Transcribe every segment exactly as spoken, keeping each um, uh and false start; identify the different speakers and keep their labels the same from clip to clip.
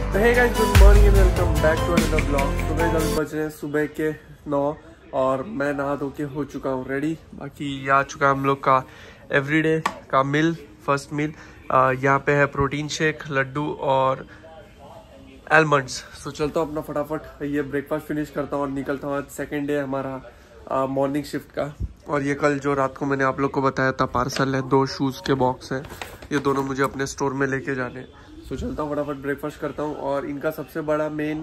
Speaker 1: Hey guys, good morning and welcome back to another blog. सुबह दस बज रहे हैं, सुबह के नौ, और मैं नहा धो के हो चुका हूँ रेडी। बाकी ये आ चुका है हम लोग का एवरीडे का मिल, फर्स्ट मिल। यहाँ पे है प्रोटीन शेक, लड्डू और आलमंड्स। सो चलता हूँ अपना फटाफट ये ब्रेकफास्ट फिनिश करता हूँ और निकलता हूँ। आज सेकेंड डे हमारा मॉर्निंग शिफ्ट का। और ये कल जो रात को मैंने आप लोग को बताया था पार्सल है, दो शूज़ के बॉक्स हैं, ये दोनों मुझे अपने स्टोर में लेके जाने। तो चलता हूँ फटाफट ब्रेकफास्ट करता हूँ। और इनका सबसे बड़ा मेन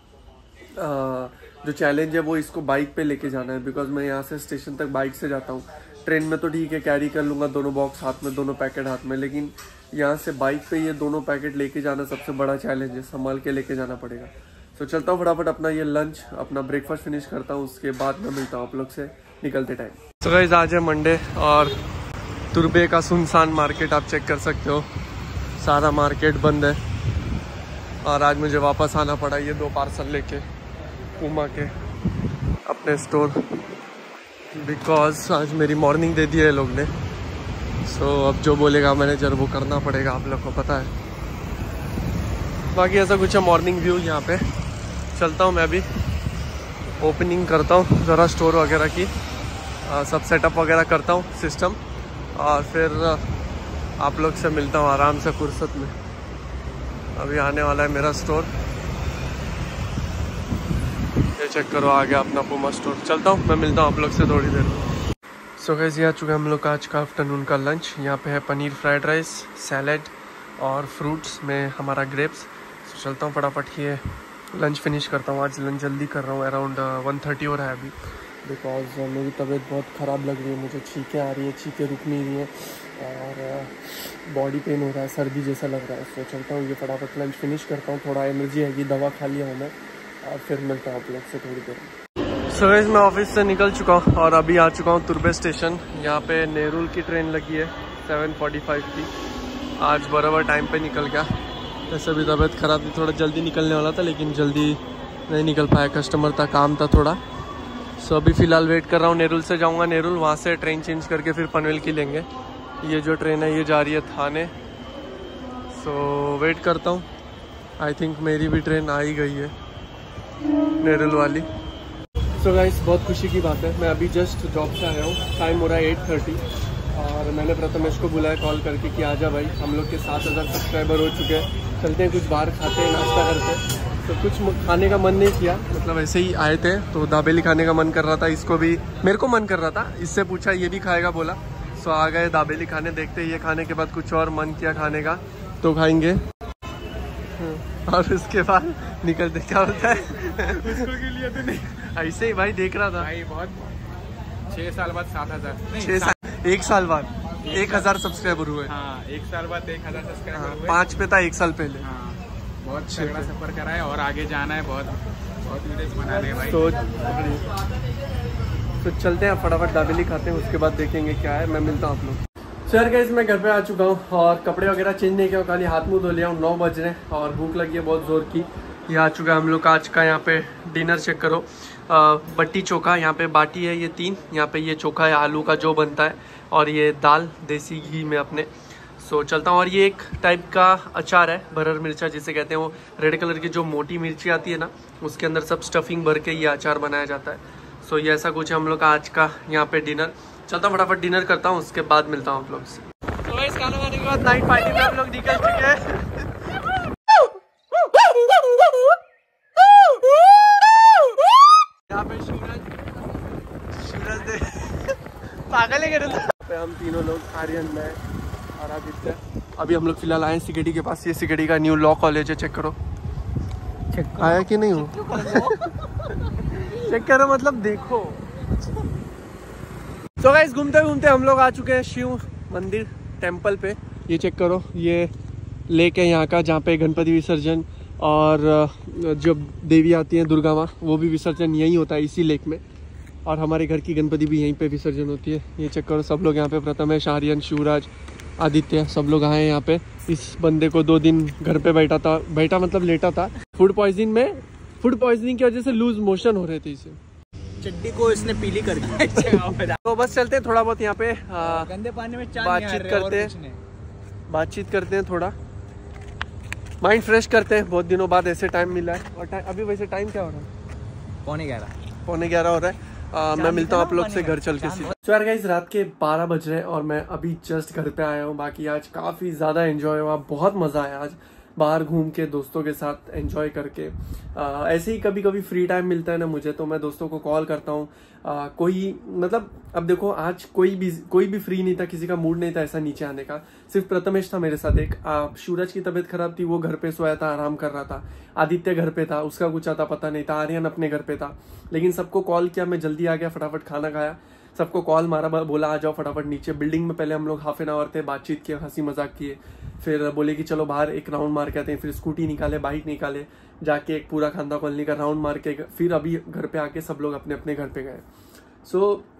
Speaker 1: जो चैलेंज है वो इसको बाइक पे लेके जाना है, बिकॉज मैं यहाँ से स्टेशन तक बाइक से जाता हूँ। ट्रेन में तो ठीक है, कैरी कर लूँगा दोनों बॉक्स हाथ में, दोनों पैकेट हाथ में, लेकिन यहाँ से बाइक पे ये दोनों पैकेट लेके जाना सबसे बड़ा चैलेंज है, संभाल के लेके जाना पड़ेगा। तो चलता हूँ फटाफट अपना ये लंच, अपना ब्रेकफास्ट फिनिश करता हूँ, उसके बाद मैं मिलता हूँ आप लोग से निकलते टाइम। तो गाइस आज है मंडे और तुर्बे का सुनसान मार्केट आप चेक कर सकते हो, सारा मार्केट बंद है। और आज मुझे वापस आना पड़ा ये दो पार्सल लेके पूमा के अपने स्टोर, बिकॉज आज मेरी मॉर्निंग दे दी है लोग ने। सो so, अब जो बोलेगा मैनेजर वो करना पड़ेगा, आप लोग को पता है। बाकी ऐसा कुछ है मॉर्निंग व्यू यहाँ पे। चलता हूँ मैं अभी, ओपनिंग करता हूँ ज़रा स्टोर वगैरह की, आ, सब सेटअप वगैरह करता हूँ सिस्टम, और फिर आप लोग से मिलता हूँ आराम से फुर्सत में। अभी आने वाला है मेरा स्टोर, ये चेक करो आ गया अपना पूमा स्टोर। चलता हूँ, मैं मिलता हूँ आप लोग से थोड़ी देर में। सो गाइस ये आ चुका है हम लोग का आज का आफ्टरनून का लंच। यहाँ पे है पनीर फ्राइड राइस, सैलेड और फ्रूट्स में हमारा ग्रेप्स। सो चलता हूँ फटाफट ये लंच फिनिश करता हूँ। आज लंच जल्दी कर रहा हूँ, अराउंड वन थर्टी हो रहा है अभी, बिकॉज मेरी तबीयत बहुत ख़राब लग रही है, मुझे छींकें आ रही है, छींकें रुक नहीं रही है और बॉडी पेन हो रहा है, सर्दी जैसा लग रहा है। सो चलता हूँ ये फटाफट लंच फिनिश करता हूँ, थोड़ा एनर्जी है, दवा खा लिया हूँ मैं, और फिर मिलता हूँ आप लोग से थोड़ी देर में। सो गाइस मैं ऑफिस से निकल चुका हूँ और अभी आ चुका हूँ तुर्बे स्टेशन। यहाँ पे नेरुल की ट्रेन लगी है सेवन फोर्टी फाइव की। आज बराबर टाइम पे निकल गया, वैसे भी तबीयत ख़राब थी, थोड़ा जल्दी निकलने वाला था लेकिन जल्दी नहीं निकल पाया, कस्टमर था, काम था थोड़ा। सो अभी फ़िलहाल वेट कर रहा हूँ, नेरुल से जाऊँगा नेरुल, वहाँ से ट्रेन चेंज करके फिर पनवेल की लेंगे। ये जो ट्रेन है ये जा रही है थाने। सो वेट करता हूँ, आई थिंक मेरी भी ट्रेन आ ही गई है नेरुल वाली। सो so गाइस बहुत खुशी की बात है, मैं अभी जस्ट जॉब से आया हूँ, टाइम हो रहा है एट थर्टी, और मैंने प्रथमेश को बुलाया कॉल करके कि आजा भाई, हम लोग के सात हज़ार सब्सक्राइबर हो चुके हैं, चलते हैं कुछ बाहर खाते हैं, नाश्ता करते हैं। तो कुछ खाने का मन नहीं किया, मतलब ऐसे ही आए थे तो दाबेली खाने का मन कर रहा था, इसको भी मेरे को मन कर रहा था, इससे पूछा ये भी खाएगा बोला। सो आ गए दाबेली खाने, देखते ये खाने के बाद कुछ और मन किया खाने का तो खाएंगे, और उसके बाद निकलते। क्या होता है उसको के लिए तो नहीं, ऐसे ही भाई देख रहा था भाई, बहुत छः साल बाद सात हजार छः साल एक साल बाद एक हजार सब्सक्राइबर हुए। हाँ, एक साल बाद एक हजार सब्सक्राइबर हुए। पाँच पे था एक साल पहले। हाँ, बहुत तगड़ा सफर करा है और आगे जाना है, बहुत बहुत वीडियोस बनाने हैं भाई। तो, तो चलते हैं फटाफट दाबेली खाते हैं, उसके बाद देखेंगे क्या है। मैं मिलता हूँ आप लोग। सर गाइस मैं घर पे आ चुका हूँ और कपड़े वगैरह चेंज नहीं किया, खाली हाथ मुंह धो लिया हूँ। नौ बज रहे हैं और भूख लगी है बहुत ज़ोर की। ये आ चुका है हम लोग का आज का यहाँ पे डिनर, चेक करो। आ, बट्टी चोखा, यहाँ पे बाटी है ये तीन, यहाँ पे ये चोखा है आलू का जो बनता है, और ये दाल देसी घी में अपने। सो चलता हूँ। और ये एक टाइप का अचार है, भरर मिर्चा जिसे कहते हैं, वो रेड कलर की जो मोटी मिर्ची आती है ना, उसके अंदर सब स्टफिंग भर के ये अचार बनाया जाता है। सो ये ऐसा कुछ है हम लोग का आज का यहाँ पे डिनर। चलता हूँ फटाफट डिनर करता हूँ, उसके बाद मिलता हूँ आप लोग से। तो इस खाना खाने के बाद नाइट पार्टी में हम लोग निकल चुके हैं। यहाँ पे सूरज सूरज दे पागल है पे हम तीनों लोग, आर्यन, मैं और आदित्य। अभी हम लोग फिलहाल आए सिकेडी के पास, ये सिकेडी का न्यू लॉ कॉलेज है, चेक करो। चेक आया कि नहीं हो चेक करो, मतलब देखो। तो गाइस घूमते घूमते हम लोग आ चुके हैं शिव मंदिर टेम्पल पे। ये चेक करो, ये लेक है यहाँ का, जहाँ पे गणपति विसर्जन और जो देवी आती हैं दुर्गा माँ, वो भी विसर्जन यहीं होता है इसी लेक में, और हमारे घर की गणपति भी यहीं पे विसर्जन होती है। ये चेक करो, सब लोग यहाँ पे, प्रथमेश, आर्यन, शिवराज, आदित्य, सब लोग आए हैं यहाँ पे। इस बंदे को दो दिन घर पे बैठा था, बैठा मतलब लेटा था, फूड पॉइजनिंग में फूड पॉइजनिंग की वजह से लूज मोशन हो रहे थे इसे,
Speaker 2: चड्डी को इसने पीली कर दी।
Speaker 1: तो बस चलते हैं थोड़ा बहुत यहाँ पे
Speaker 2: गंदे पानी में
Speaker 1: बातचीत करते हैं बातचीत करते हैं थोड़ा, माइंड फ्रेश करते हैं, बहुत दिनों बाद ऐसे टाइम मिला है। और टाइम अभी वैसे टाइम क्या हो रहा है?
Speaker 2: पौने ग्यारह
Speaker 1: पौने ग्यारह हो रहा है। आ, मैं मिलता हूँ आप लोग से घर चल के सीधे। तो यार गाइस रात के बारह बज रहे हैं और मैं अभी जस्ट घर पे आया हूँ। बाकी आज काफ़ी ज़्यादा एंजॉय हुआ, बहुत मज़ा आया आज बाहर घूम के दोस्तों के साथ एंजॉय करके। आ, ऐसे ही कभी कभी फ्री टाइम मिलता है ना मुझे, तो मैं दोस्तों को कॉल करता हूँ। कोई मतलब अब देखो आज कोई भी कोई भी फ्री नहीं था, किसी का मूड नहीं था ऐसा नीचे आने का। सिर्फ प्रथमेश था मेरे साथ। एक सूरज की तबीयत खराब थी, वो घर पे सोया था, आराम कर रहा था। आदित्य घर पे था, उसका कुछ आता पता नहीं था। आर्यन अपने घर पे था। लेकिन सबको कॉल किया, मैं जल्दी आ गया, फटाफट खाना खाया, सबको कॉल मारा, बोला आ जाओ फटाफट नीचे। बिल्डिंग में पहले हम लोग हाफ एन आवर थे, बातचीत किए, हंसी मजाक किए। फिर बोले कि चलो बाहर एक राउंड मार के आते हैं। फिर स्कूटी निकाले, बाइक निकाले, जाके एक पूरा खांदा कॉलोनी का राउंड मार के फिर अभी घर पे आके सब लोग अपने अपने घर पे गए। सो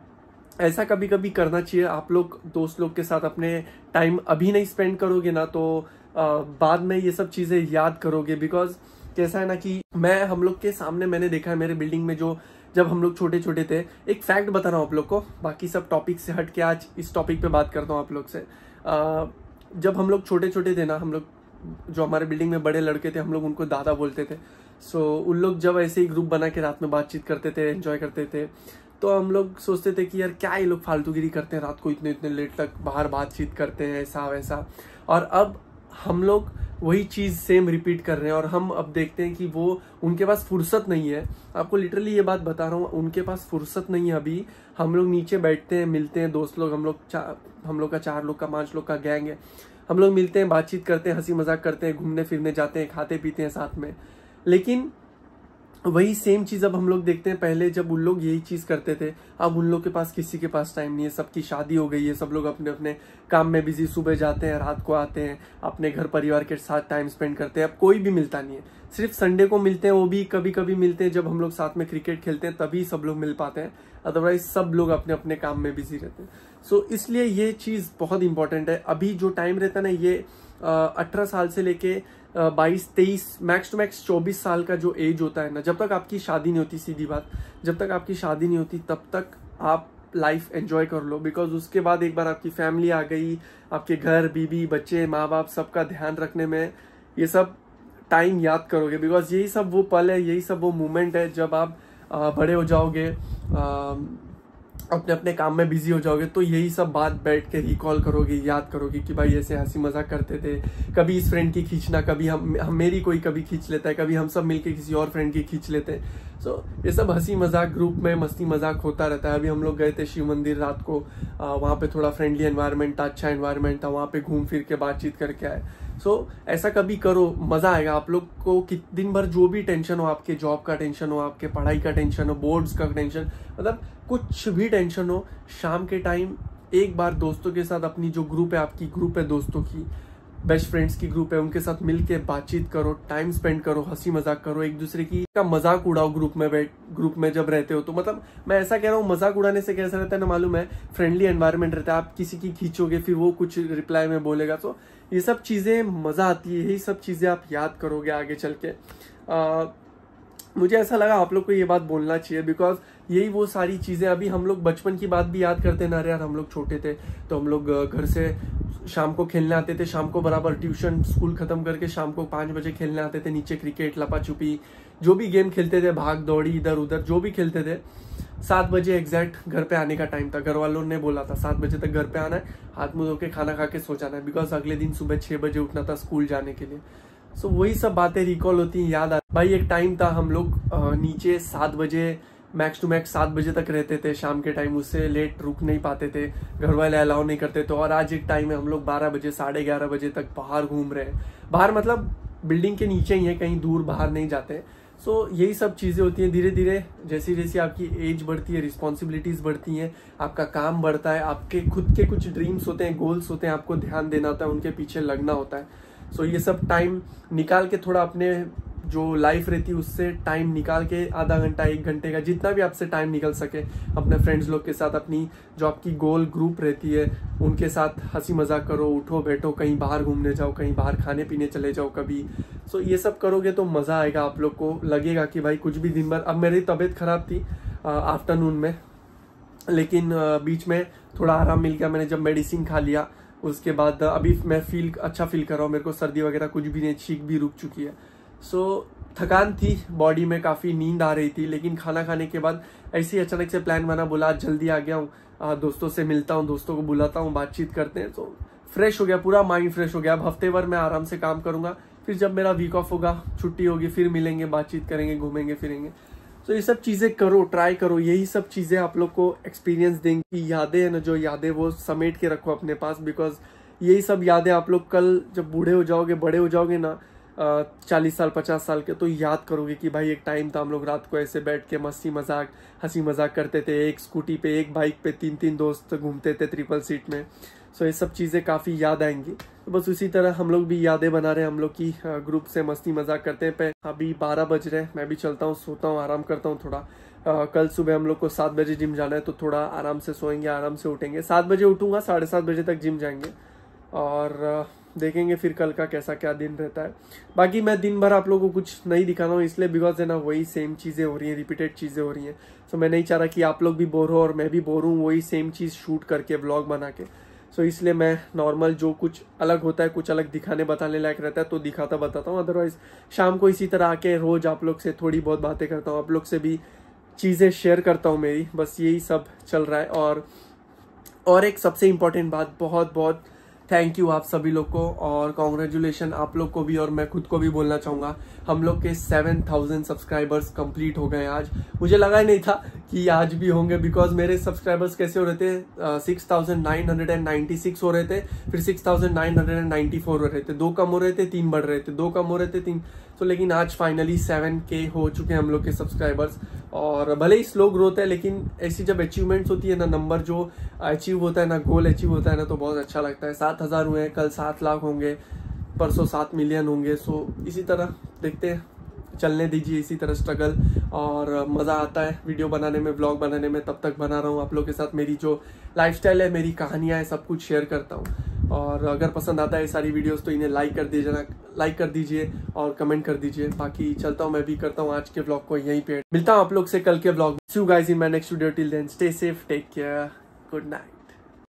Speaker 1: so, ऐसा कभी कभी करना चाहिए। आप लोग दोस्त लोग के साथ अपने टाइम अभी नहीं स्पेंड करोगे ना तो आ, बाद में ये सब चीज़ें याद करोगे। बिकॉज कैसा है ना कि मैं हम लोग के सामने मैंने देखा है मेरे बिल्डिंग में, जो जब हम लोग छोटे छोटे थे, एक फैक्ट बता रहा हूँ आप लोग को, बाकी सब टॉपिक से हट के आज इस टॉपिक पे बात करता हूँ आप लोग से। आ, जब हम लोग छोटे छोटे थे ना, हम लोग जो हमारे बिल्डिंग में बड़े लड़के थे, हम लोग उनको दादा बोलते थे। सो so, उन लोग जब ऐसे ही ग्रुप बना के रात में बातचीत करते थे, एंजॉय करते थे, तो हम लोग सोचते थे कि यार क्या ये लोग फालतूगिरी करते हैं, रात को इतने इतने लेट तक बाहर बातचीत करते हैं, ऐसा वैसा। और अब हम लोग वही चीज़ सेम रिपीट कर रहे हैं। और हम अब देखते हैं कि वो उनके पास फुर्सत नहीं है। आपको लिटरली ये बात बता रहा हूँ, उनके पास फुर्सत नहीं है अभी। हम लोग नीचे बैठते हैं, मिलते हैं, दोस्त लोग, हम लोग हम लोग का चार लोग का पांच लोग का गैंग है। हम लोग मिलते हैं, बातचीत करते हैं, हंसी मजाक करते हैं, घूमने फिरने जाते हैं, खाते पीते हैं साथ में। लेकिन वही सेम चीज़ अब हम लोग देखते हैं। पहले जब उन लोग यही चीज़ करते थे, अब उन लोग के पास किसी के पास टाइम नहीं है। सबकी शादी हो गई है, सब लोग अपने अपने काम में बिजी, सुबह जाते हैं, रात को आते हैं, अपने घर परिवार के साथ टाइम स्पेंड करते हैं। अब कोई भी मिलता नहीं है, सिर्फ संडे को मिलते हैं, वो भी कभी कभी मिलते हैं जब हम लोग साथ में क्रिकेट खेलते हैं, तभी सब लोग मिल पाते हैं। अदरवाइज सब लोग अपने अपने काम में बिजी रहते हैं। सो so, इसलिए ये चीज़ बहुत इंपॉर्टेंट है। अभी जो टाइम रहता है ना, ये अठारह साल से लेके बाईस तेईस मैक्स टू मैक्स चौबीस साल का जो एज होता है ना, जब तक आपकी शादी नहीं होती, सीधी बात, जब तक आपकी शादी नहीं होती तब तक आप लाइफ एंजॉय कर लो। बिकॉज उसके बाद एक बार आपकी फैमिली आ गई, आपके घर, बीबी, बच्चे, माँ बाप, सबका ध्यान रखने में ये सब टाइम याद करोगे। बिकॉज यही सब वो पल है, यही सब वो मोमेंट है जब आप आ, बड़े हो जाओगे, आ, अपने अपने काम में बिजी हो जाओगे, तो यही सब बात बैठ के रिकॉल करोगे, याद करोगे कि भाई ऐसे हंसी मजाक करते थे, कभी इस फ्रेंड की खींचना, कभी हम, हम मेरी कोई कभी खींच लेता है, कभी हम सब मिलके किसी और फ्रेंड की खींच लेते हैं। सो so, ये सब हंसी मजाक ग्रुप में मस्ती मजाक होता रहता है। अभी हम लोग गए थे शिव मंदिर रात को, वहाँ पे थोड़ा फ्रेंडली एनवायरनमेंट था, अच्छा एनवायरनमेंट था, वहाँ पे घूम फिर के बातचीत करके आए। सो so, ऐसा कभी करो, मजा आएगा। आप लोग को कि दिन भर जो भी टेंशन हो, आपके जॉब का टेंशन हो, आपके पढ़ाई का टेंशन हो, बोर्ड्स का टेंशन, मतलब कुछ भी टेंशन हो, शाम के टाइम एक बार दोस्तों के साथ, अपनी जो ग्रुप है, आपकी ग्रुप है दोस्तों की, बेस्ट फ्रेंड्स की ग्रुप है, उनके साथ मिल के बातचीत करो, टाइम स्पेंड करो, हंसी मजाक करो, एक दूसरे की का मजाक उड़ाओ। ग्रुप में बैठ ग्रुप में जब रहते हो तो मतलब मैं ऐसा कह रहा हूँ, मजाक उड़ाने से कैसा रहता है ना मालूम है, फ्रेंडली एनवायरनमेंट रहता है। आप किसी की खींचोगे, फिर वो कुछ रिप्लाई में बोलेगा, तो ये सब चीजें मजा आती है। यही सब चीजें आप याद करोगे आगे चल के। आ, मुझे ऐसा लगा आप लोग को ये बात बोलना चाहिए, बिकॉज यही वो सारी चीज़ें, अभी हम लोग बचपन की बात भी याद करते ना। यार हम लोग छोटे थे तो हम लोग घर से शाम को खेलने आते थे, शाम को बराबर ट्यूशन स्कूल खत्म करके शाम को पाँच बजे खेलने आते थे नीचे, क्रिकेट, लपा छुपी, जो भी गेम खेलते थे, भाग दौड़ी, इधर उधर जो भी खेलते थे। सात बजे एग्जैक्ट घर पे आने का टाइम था, घर वालों ने बोला था सात बजे तक घर पे आना है, हाथ मुँह धो के खाना खा के सो जाना है, बिकॉज अगले दिन सुबह छः बजे उठना था स्कूल जाने के लिए। सो so, वही सब बातें रिकॉल होती हैं, याद आ भाई। एक टाइम था हम लोग नीचे सात बजे मैक्स टू मैक्स सात बजे तक रहते थे शाम के टाइम, उससे लेट रुक नहीं पाते थे, घर वाले अलाउ नहीं करते थे। और आज एक टाइम है हम लोग बारह बजे साढ़े ग्यारह बजे तक बाहर घूम रहे हैं। बाहर मतलब बिल्डिंग के नीचे ही है, कहीं दूर बाहर नहीं जाते। सो so, यही सब चीज़ें होती हैं। धीरे धीरे जैसी जैसी आपकी एज बढ़ती है, रिस्पॉन्सिबिलिटीज़ बढ़ती हैं, आपका काम बढ़ता है, आपके खुद के कुछ ड्रीम्स होते हैं, गोल्स होते हैं, आपको ध्यान देना होता है, उनके पीछे लगना होता है। सो so, ये सब टाइम निकाल के, थोड़ा अपने जो लाइफ रहती है उससे टाइम निकाल के, आधा घंटा एक घंटे का जितना भी आपसे टाइम निकल सके, अपने फ्रेंड्स लोग के साथ, अपनी जो आपकी गोल ग्रुप रहती है उनके साथ हंसी मजाक करो, उठो बैठो, कहीं बाहर घूमने जाओ, कहीं बाहर खाने पीने चले जाओ कभी। सो ये सब करोगे तो मज़ा आएगा। आप लोग को लगेगा कि भाई कुछ भी दिन भर, अब मेरी तबीयत ख़राब थी आफ्टरनून में, लेकिन बीच में थोड़ा आराम मिल गया, मैंने जब मेडिसिन खा लिया उसके बाद अभी मैं फील अच्छा फील कर रहा हूँ, मेरे को सर्दी वगैरह कुछ भी नहीं, छींक भी रुक चुकी है। सो so, थकान थी बॉडी में, काफ़ी नींद आ रही थी, लेकिन खाना खाने के बाद ऐसे ही अचानक से प्लान बना, बोला आज जल्दी आ गया हूँ, दोस्तों से मिलता हूँ, दोस्तों को बुलाता हूँ, बातचीत करते हैं। तो फ्रेश हो गया, पूरा माइंड फ्रेश हो गया। अब हफ्ते भर मैं आराम से काम करूंगा, फिर जब मेरा वीक ऑफ होगा, छुट्टी होगी, फिर मिलेंगे, बातचीत करेंगे, घूमेंगे फिरेंगे। तो ये सब चीज़ें करो, ट्राई करो, यही सब चीज़ें आप लोग को एक्सपीरियंस देंगी। यादें है ना, जो यादें वो समेट के रखो अपने पास, बिकॉज यही सब यादें आप लोग कल जब बूढ़े हो जाओगे, बड़े हो जाओगे ना, चालीस साल पचास साल के, तो याद करोगे कि भाई एक टाइम था हम लोग रात को ऐसे बैठ के मस्ती मजाक हंसी मजाक करते थे, एक स्कूटी पे एक बाइक पे तीन तीन दोस्त घूमते थे ट्रिपल सीट में। सो ये सब चीज़ें काफ़ी याद आएंगी। तो बस उसी तरह हम लोग भी यादें बना रहे हैं, हम लोग की ग्रुप से मस्ती मजाक करते हैं। पे अभी बारह बज रहे हैं, मैं भी चलता हूँ, सोता हूँ, आराम करता हूँ थोड़ा। आ, कल सुबह हम लोग को सात बजे जिम जाना है, तो थोड़ा आराम से सोएंगे, आराम से उठेंगे। सात बजे उठूंगा, साढ़े सात बजे तक जिम जाएंगे और देखेंगे फिर कल का कैसा क्या दिन रहता है। बाकी मैं दिन भर आप लोगों को कुछ नहीं दिखा रहा हूँ, इसलिए बिकॉज है ना वही सेम चीज़ें हो रही हैं, रिपीटेड चीज़ें हो रही हैं। सो मैं नहीं चाह रहा कि आप लोग भी बोर हो और मैं भी बोर हूँ वही सेम चीज़ शूट करके व्लॉग बना के। सो इसलिए मैं नॉर्मल जो कुछ अलग होता है, कुछ अलग दिखाने बताने लायक रहता है तो दिखाता बताता हूँ। अदरवाइज शाम को इसी तरह आके रोज आप लोग से थोड़ी बहुत बातें करता हूँ, आप लोग से भी चीज़ें शेयर करता हूँ मेरी। बस यही सब चल रहा है। और और एक सबसे इम्पोर्टेंट बात, बहुत बहुत थैंक यू आप सभी लोग को और कॉन्ग्रेचुलेशन आप लोग को भी, और मैं खुद को भी बोलना चाहूँगा, हम लोग के सेवन थाउजेंड सब्सक्राइबर्स कंप्लीट हो गए आज। मुझे लगा ही नहीं था कि आज भी होंगे, बिकॉज मेरे सब्सक्राइबर्स कैसे हो रहे थे, six thousand nine hundred and ninety six हो रहे थे, फिर six thousand nine hundred and ninety four हो रहे थे, दो कम हो रहे थे, तीन बढ़ रहे थे, दो कम हो रहे थे, तीन। तो लेकिन आज फाइनली सेवन के हो चुके हैं हम लोग के सब्सक्राइबर्स। और भले ही स्लो ग्रोथ है, लेकिन ऐसी जब अचीवमेंट्स होती है ना, नंबर जो अचीव होता है ना, गोल अचीव होता है ना, तो बहुत अच्छा लगता है। सात हज़ार हुए हैं, कल सात लाख होंगे, परसों सात मिलियन होंगे। सो इसी तरह देखते हैं, चलने दीजिए इसी तरह स्ट्रगल, और मज़ा आता है वीडियो बनाने में, व्लॉग बनाने में। तब तक बना रहा हूँ आप लोग के साथ, मेरी जो लाइफस्टाइल है, मेरी कहानियाँ हैं, सब कुछ शेयर करता हूँ। और अगर पसंद आता है सारी वीडियोस तो इन्हें लाइक कर दीजिए ना, लाइक कर दीजिए और कमेंट कर दीजिए। बाकी चलता हूँ, मैं भी करता हूँ आज के व्लॉग को यहीं पे। मिलता हूँ आप लोग से कल के vlog. See you guys in my next video, till then stay safe, take care, good night.